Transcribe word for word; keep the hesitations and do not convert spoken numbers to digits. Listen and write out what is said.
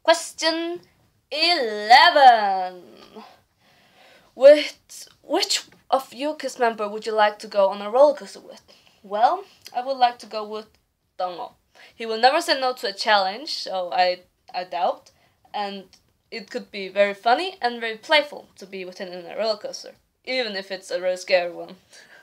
Question eleven. With which of Ukiss member would you like to go on a roller coaster with? Well, I would like to go with Danielle. He will never say no to a challenge, so I I doubt, and it could be very funny and very playful to be with him in a roller coaster, even if it's a very scary one.